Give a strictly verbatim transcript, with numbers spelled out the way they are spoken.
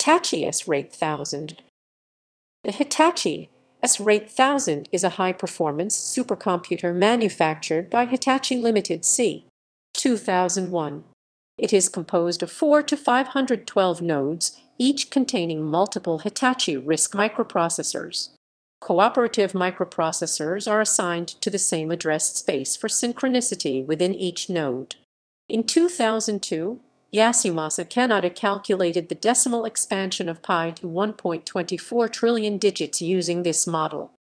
Hitachi S R eight thousand. The Hitachi S R eight thousand is a high-performance supercomputer manufactured by Hitachi Limited c. two thousand one. It is composed of four to five hundred twelve nodes, each containing multiple Hitachi RISC microprocessors. Cooperative microprocessors are assigned to the same address space for synchronicity within each node. In two thousand two, Yasumasa Kanada calculated the decimal expansion of pi to one point two four trillion digits using this model.